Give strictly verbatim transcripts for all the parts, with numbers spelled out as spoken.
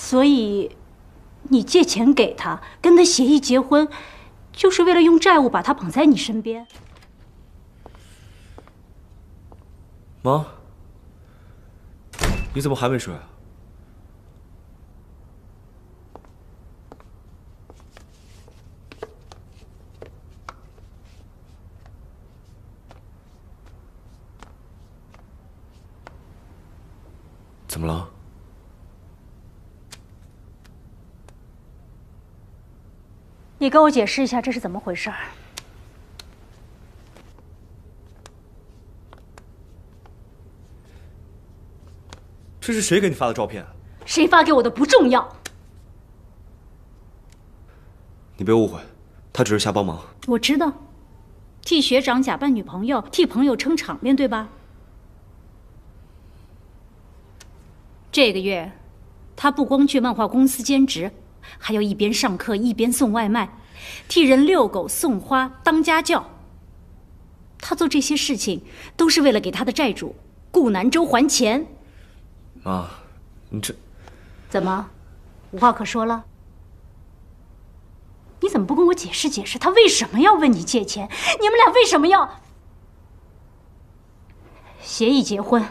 所以，你借钱给他，跟他协议结婚，就是为了用债务把他绑在你身边。 妈，你怎么还没睡啊？怎么了？ 你跟我解释一下这是怎么回事儿？ 这是谁给你发的照片？ 谁发给我的不重要。 你别误会，他只是瞎帮忙。 我知道，替学长假扮女朋友，替朋友撑场面，对吧？这个月，他不光去漫画公司兼职，还要一边上课一边送外卖，替人遛狗、送花、当家教。他做这些事情都是为了给他的债主顾南州还钱。 妈，你这怎么，无话可说了？你怎么不跟我解释解释，他为什么要问你借钱？你们俩为什么要协议结婚？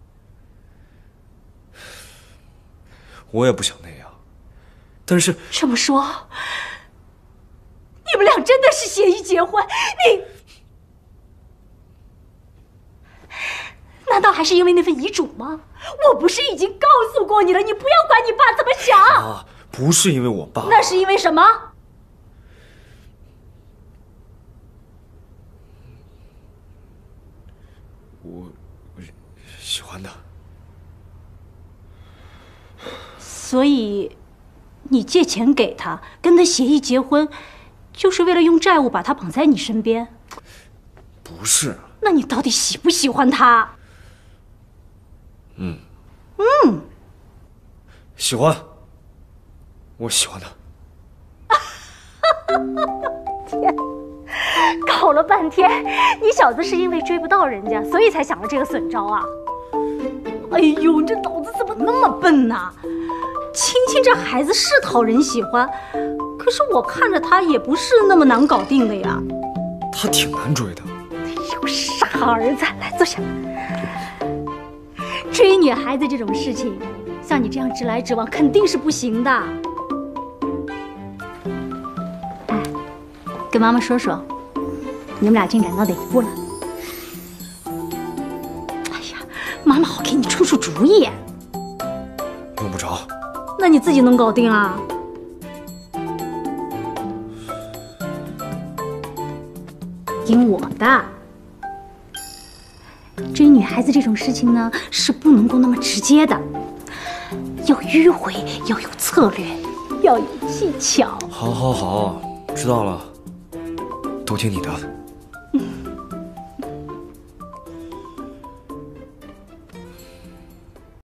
我也不想那样，但是这么说，你们俩真的是协议结婚？你难道还是因为那份遗嘱吗？我不是已经告诉过你了，你不要管你爸怎么想。 啊，不是因为我爸， 那是因为什么？ 我我喜欢他。 所以，你借钱给他，跟他协议结婚，就是为了用债务把他绑在你身边？ 不是。 那你到底喜不喜欢他？ 嗯。 嗯。 喜欢。我喜欢他。 天，搞了半天，你小子是因为追不到人家，所以才想了这个损招啊？哎呦，你这脑子怎么那么笨呢？青青这孩子是讨人喜欢，可是我看着他也不是那么难搞定的呀。 他挺难追的。 哎呦，傻儿子，来坐下。追女孩子这种事情，像你这样直来直往肯定是不行的。哎，跟妈妈说说，你们俩进展到哪一步了？哎呀，妈妈好给你出出主意。 用不着。 那你自己能搞定啊？听我的，追女孩子这种事情呢，是不能够那么直接的，要迂回，要有策略，要有技巧。 好，好，好，知道了，都听你的。